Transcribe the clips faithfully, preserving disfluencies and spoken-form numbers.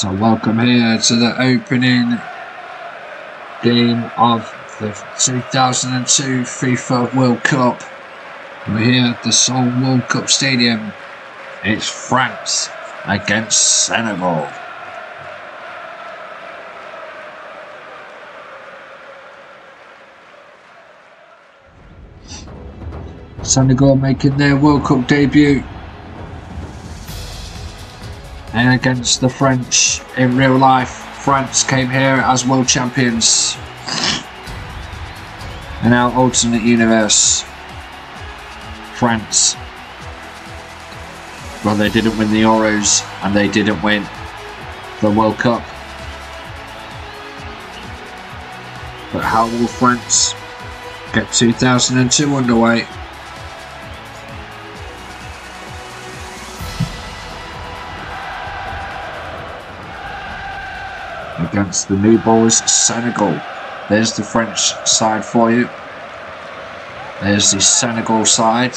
So welcome here to the opening game of the two thousand two FIFA World Cup. We're here at the Seoul World Cup Stadium. It's France against Senegal. Senegal making their World Cup debut. And against the French in real life. France came here as world champions. In our alternate universe, France, well, they didn't win the Euros and they didn't win the World Cup. But how will France get two thousand two underway? Against the new boys Senegal. There's the French side for you. There's the Senegal side.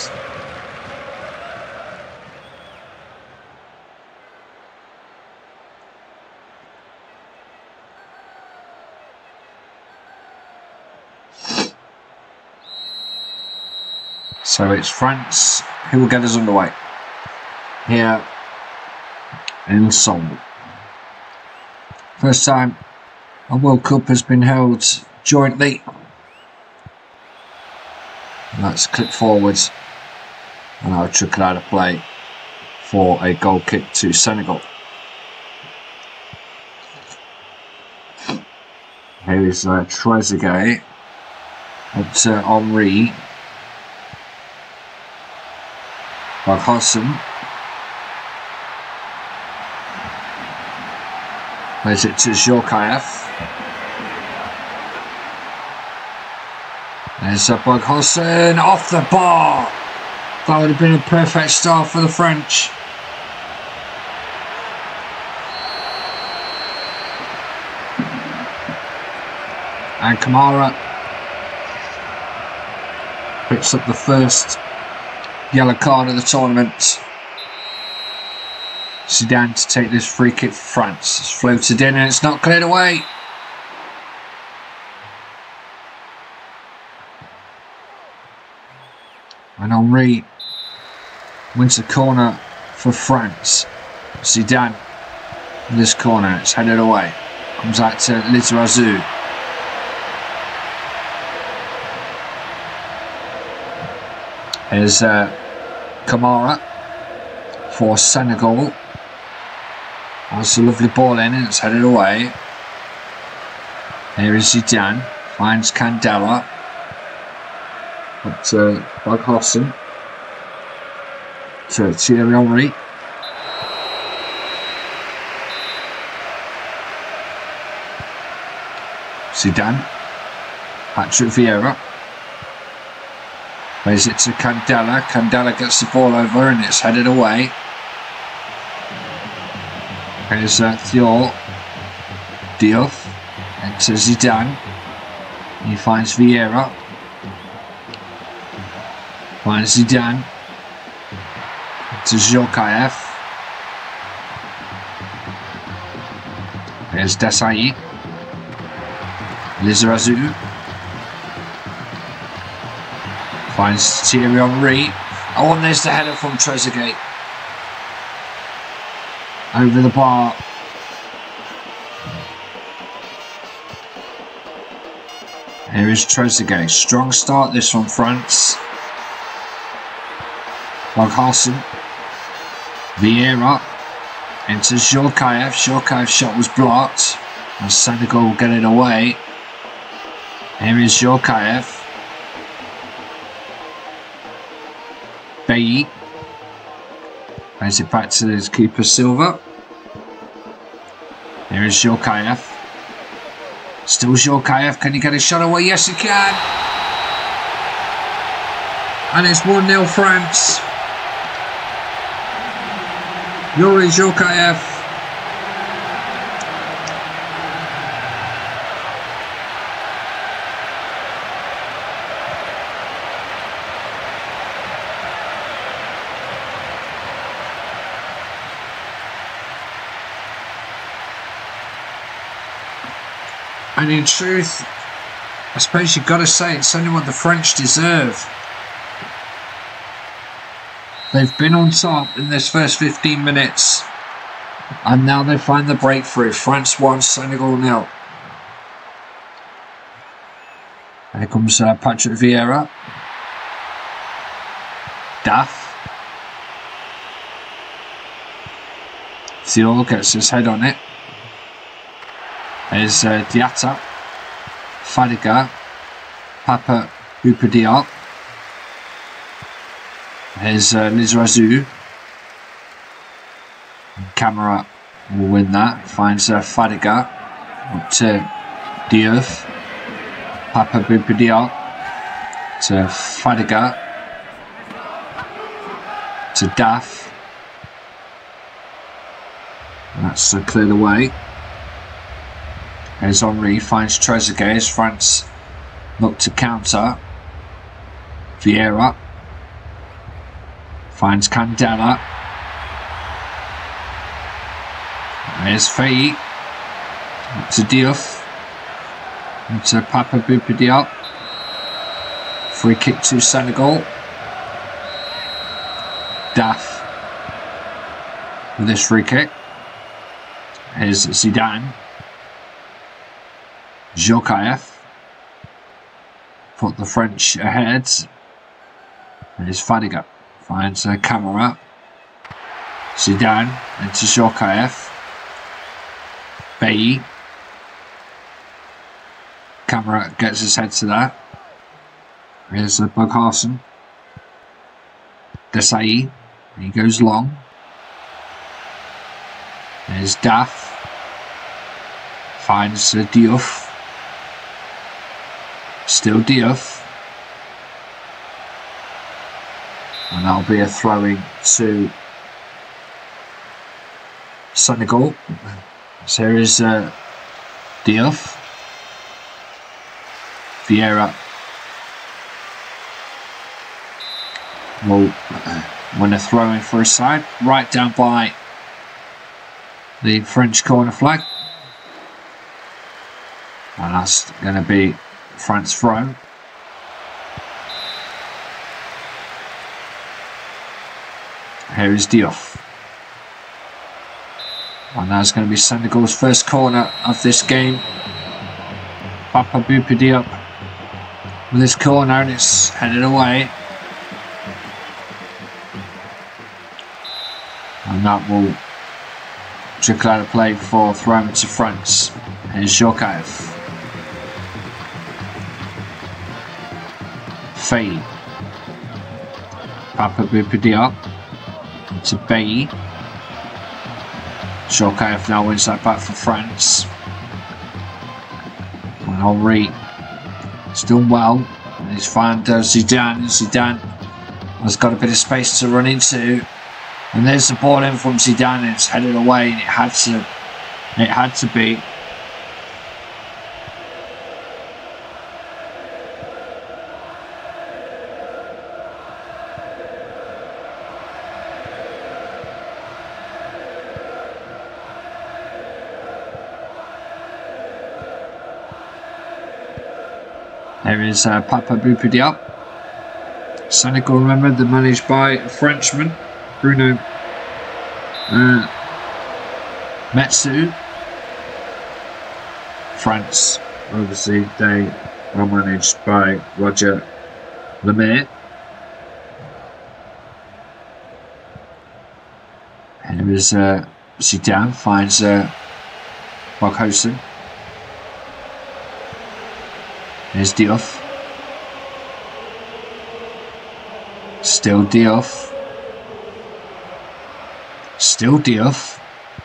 So it's France who will get us underway here in Seoul. First time a World Cup has been held jointly. Let's click forwards and I'll chuck it out of play for a goal kick to Senegal. Here is uh, Trezeguet at uh, Henry. Barhosen. Plays it to Djorkaeff. There's a Barhosen off the bar. That would have been a perfect start for the French. And Kamara picks up the first yellow card of the tournament. Zidane to take this free kick for France. It's floated in and it's not cleared away. And Henry wins the corner for France. Zidane in this corner. It's headed away. Comes out to Lizarazu. Here's uh, Kamara for Senegal. That's a lovely ball in and it's headed away. Here is Zidane. Finds Candela. Up to Barhosen. To Thierry Henry. Zidane. Patrick Vieira. Plays it to Candela. Candela gets the ball over and it's headed away. Here's uh, Thiaw. Diouf. And to Zidane. He finds Vieira. Finds Zidane. To Djorkaeff. Here's Desailly. Lizarazu. Finds Thierry Henry. Oh, and there's the header from Trezeguet. Over the bar. Here is Trezeguet. Strong start this from France. Barhosen. Vieira. Into Djorkaeff. Djorkaeff's shot was blocked. And Senegal will get it away. Here is Djorkaeff. Bailly. Plays it back to his keeper Silva. Here is Djorkaeff. Still Djorkaeff. Can he get a shot away? Yes, he can. And it's one nil France. Yuri Djorkaeff. And in truth, I suppose you've got to say it's only what the French deserve. They've been on top in this first fifteen minutes. And now they find the breakthrough. France one, Senegal nil. Here comes uh, Patrick Vieira. Daff. Seoul gets his head on it. There's uh, Diatta. Fadiga. Papa Upadiop. Here's uh, Lizarazu. Camera will win that. Finds uh, Fadiga. Up to Diouf. Papa Upadiop. To Fadiga. To Daff. That's uh, cleared away. As Henri finds Trezeguet as France look to counter. Vieira finds Candela. There's Faye to Diouf and to Papa Boupidiop. Free kick to Senegal. Daff with this free kick. Here's Zidane. Jokaev put the French ahead. Here's Fadiga. Finds a camera. Zidane into Jokaev. Bailly. Camera gets his head to that. Here's uh, Bugharson. Desai. He goes long. There's Daff. Finds uh, Diouf. Still Diouf. And that'll be a throwing to Senegal. So here is uh, Diouf. Vieira will win a throw-in for his side. Right down by the French corner flag. And that's going to be France throw. Here is Diouf. And that's going to be Senegal's first corner of this game. Papa Boupidiop with his corner and it's headed away. And that will trickle out of play for throw to France. Here's Jokaev. Faye. Papa Boupidiop to Bailly. Jokaev now wins that back for France. And Henri has done well. And he's found uh, Zidane. Zidane has got a bit of space to run into. And there's the ball in from Zidane. It's headed away and it had to it had to be. There is uh, Papa Boupidiop. Senegal, remember, they're managed by a Frenchman, Bruno uh, Metsu. France, obviously, they are managed by Roger Lemaire. Here is uh, Zidane, finds uh, Boghosen. Here's Diouf. Still Diouf. Still Diouf.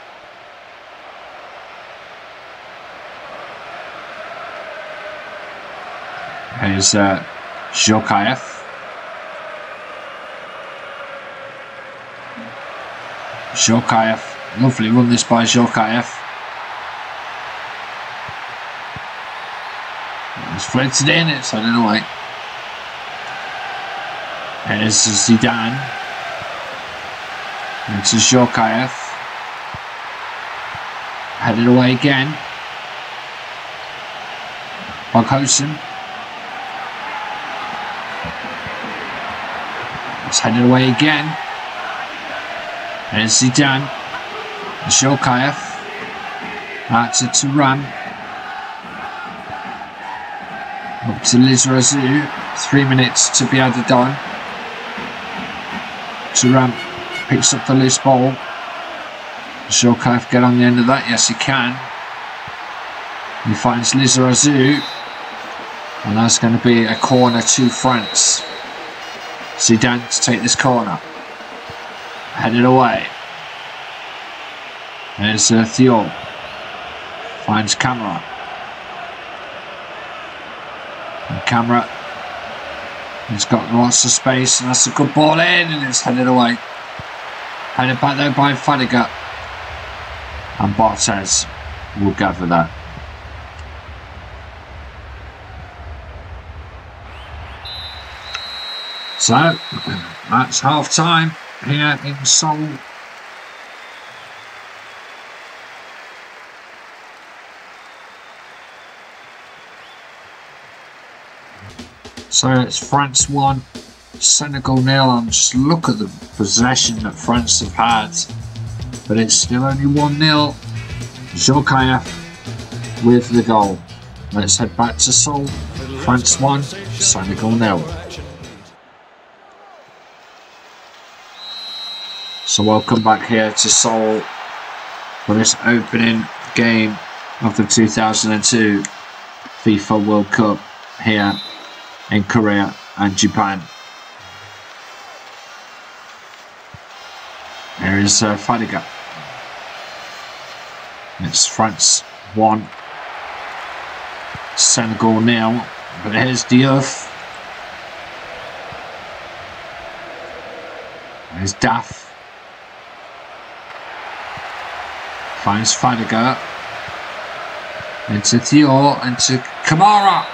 Here's uh, Jokaev. Jokaev. Lovely run this by Jokaev. It's floated in, it's headed away. Here's Zidane. Into Jokaev. Headed away again. Boghosen. It's headed away again. There's Zidane. Shokayev. Out to Turan. Up to Lizarazu. Three minutes to be added on. Turan picks up the loose ball. Shokayev get on the end of that. Yes, he can. He finds Lizarazu. And that's going to be a corner to France. Zidane to take this corner. Headed away. There's uh, Theo. Finds Camera. And Camera. He's got lots of space, and that's a good ball in, and it's headed away. Headed back there by Fadiga. And Barthez will gather that. So, that's half time here in Seoul. So it's France one, Senegal nil. And just look at the possession that France have had. But it's still only one nil. Shokayev with the goal. Let's head back to Seoul. France one, Senegal nil. So welcome back here to Seoul for this opening game of the two thousand two FIFA World Cup here in Korea and Japan. Here is uh, Fadiga. It's France one, Senegal nil. But here's Diouf. There's Daff. Finds Fadiga. Into Theo. Into Kamara.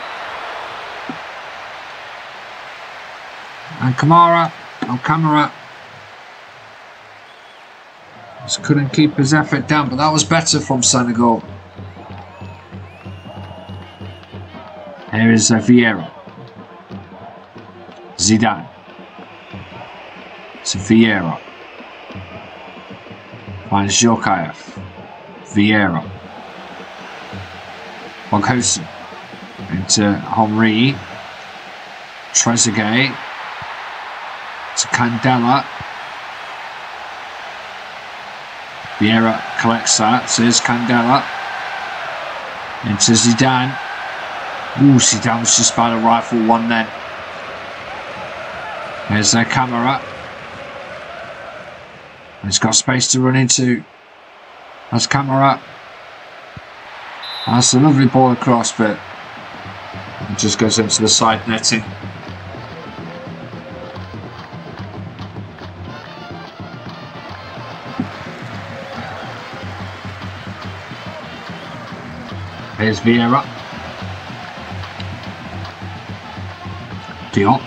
And Kamara. Oh, Camera. Just couldn't keep his effort down, but that was better from Senegal. Here is uh, Vieira. Zidane. To Vieira. Finds Shokayev. Vieira. Boghosen. Into Henry. Trezeguet. To Candela. Vieira collects that. So here's Candela. Into Zidane. Ooh, Zidane was just about to rifle one then. There's their camera. He's got space to run into. That's Camera. That's a lovely ball across, but it just goes into the side netting. Here's Vieira. Diop.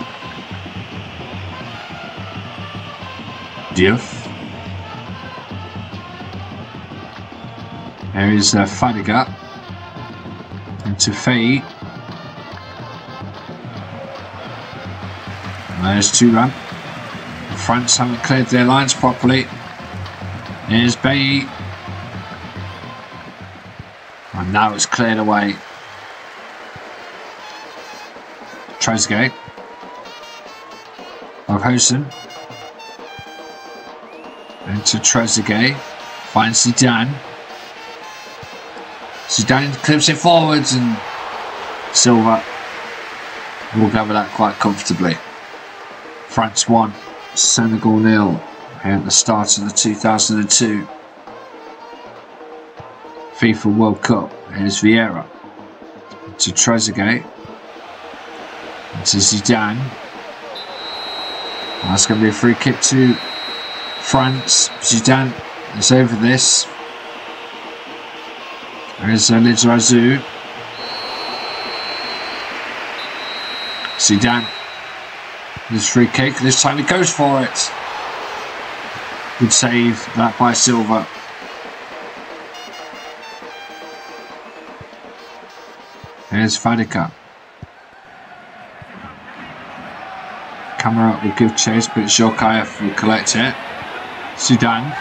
Diouf. There is uh, Fadiga. Into Faye. And there's Turan. France haven't cleared their lines properly. There's Bailly. And now it's cleared away. Trezeguet. Boghosen. Into Trezeguet. Finds Zidane. Zidane clips it forwards, and Silva will gather that quite comfortably. France one, Senegal nil here at the start of the two thousand two FIFA World Cup. Here's Vieira. To Trezeguet. To Zidane. That's going to be a free kick to France. Zidane is over this. There's uh, Lizarazu. Zidane. This free kick. This time he goes for it. Good save that by Silva. Here's Fadiga. Camera will give chase, but Jokaev will collect it. Zidane.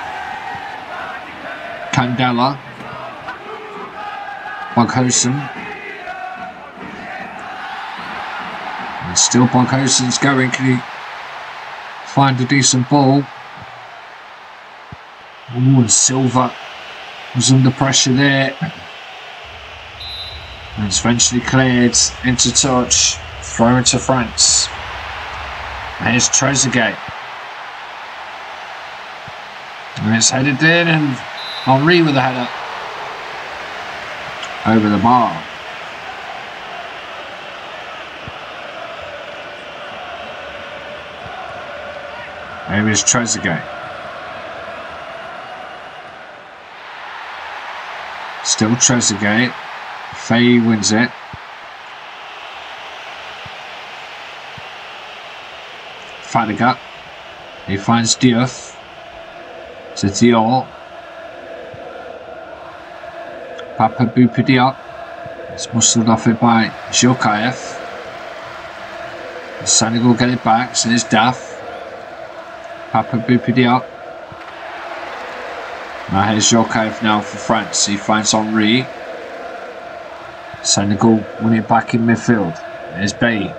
Candela. Boghosen. And still Boghosen's going. Can he find a decent ball? Ooh, and Silva was under pressure there. And it's eventually cleared into touch. Throw into France. Here's Trezeguet. And it's headed in, and Henry with a header. Over the bar. Here is Trezeguet. Still Trezeguet. Faye wins it. Fadiga. He finds Diouf. To Dior. Papa Boupidiop. It's muscled off it by Jokaev. Senegal get it back. So there's Daf. Papa Boupidiop. Now here's Jokaev now for France. He finds Henry. Senegal win it back in midfield. There's Bay.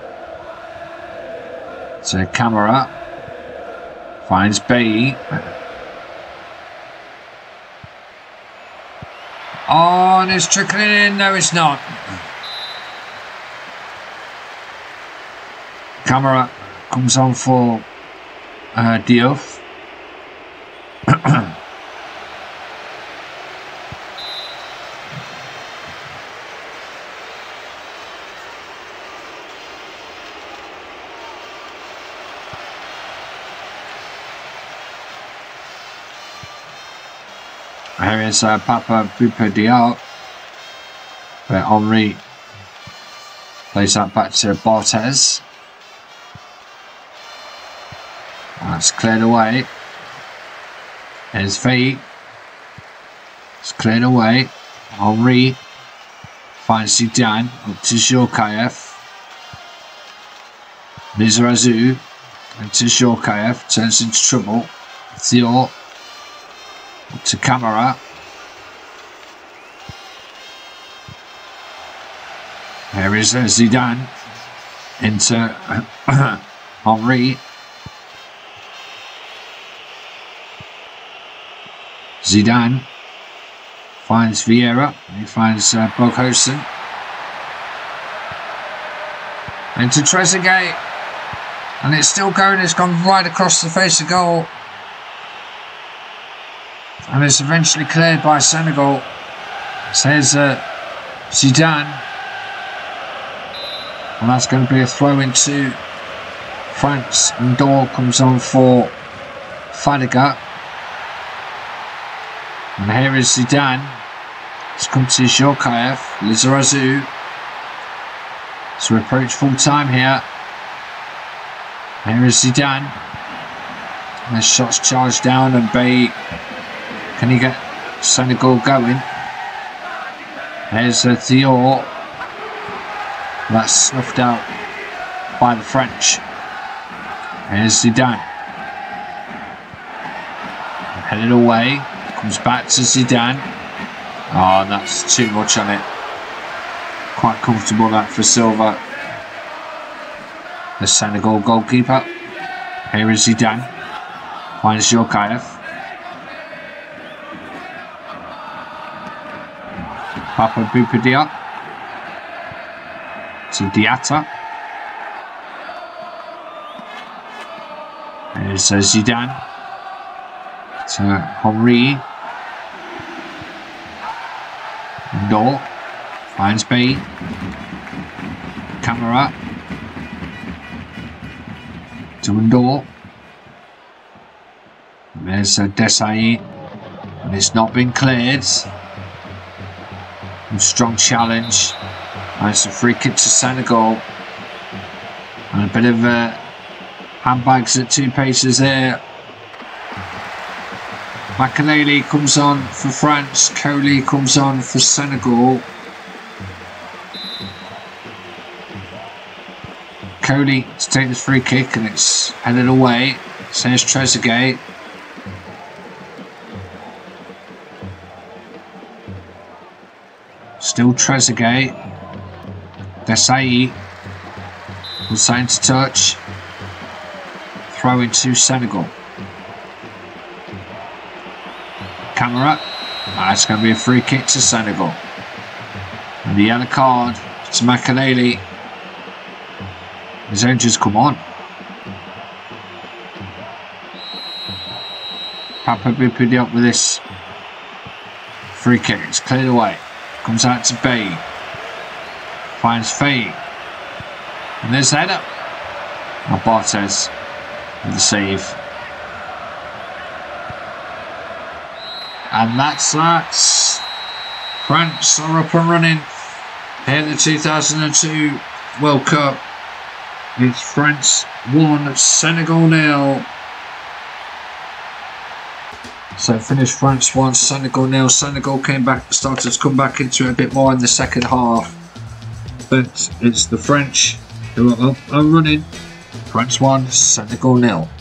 So Camera finds Bay. Oh, and it's trickling in. No, it's not. Camera comes on for uh, Diouf. Here is uh, Papa Boupidiop, but Henry plays that back to Barthez. That's cleared away. Here's V. It's cleared away. Henry finds Zidane up to Jokaev. Lizarazu into Jokaev, turns into trouble. Theo to Camera. Here is uh, Zidane into Henry. Zidane finds Vieira. He finds uh, Boghosen. Into Trezeguet. And it's still going. It's gone right across the face of goal. And it's eventually cleared by Senegal. Says uh, Zidane. And that's going to be a throw into France. And Dor comes on for Fadiga. And here is Zidane. It's come to Jokaev. Lizarazu. So we approach full time here. Here is Zidane. And the shots charged down, and Bay. Can he get Senegal going? There's a Dior. That's snuffed out by the French. Here's Zidane. Headed away. Comes back to Zidane. Oh, that's too much on it. Quite comfortable that for Silva. The Senegal goalkeeper. Here is Zidane. Finds Jokaev. Papa Boupidiop to Diatta. There's uh, Zidane to Henry. Ndor finds Bay. Camera to Ndor. There's uh, Desai, and it's not been cleared. Strong challenge. And it's a free kick to Senegal. And a bit of uh, handbags at two paces there. Makaneli comes on for France. Coley comes on for Senegal. Coley to take this free kick, and it's headed away. So here's Trezeguet. Still Trezeguet. Desai. Hussein to touch. Throw into Senegal. Camera. Ah, it's going to be a free kick to Senegal. And the yellow card to Makaleli. His own just come on. Papa Bupidi up with this free kick. It's cleared away. Comes out to Bay. Finds Faye. And there's the header. Now Barthez with the save. And that's that. France are up and running here in the two thousand two World Cup. It's France one, Senegal nil. So finished France one, Senegal nil. Senegal came back, started to come back into it a bit more in the second half. But it's the French who are up and running. France one, Senegal nil.